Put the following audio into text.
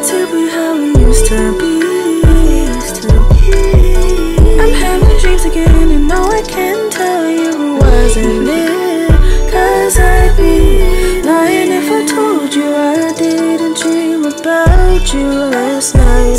to be how we used to be. I'm having dreams again, and no, I can't tell you wasn't it. Cause I'd be lying if I told you I didn't dream about you last night.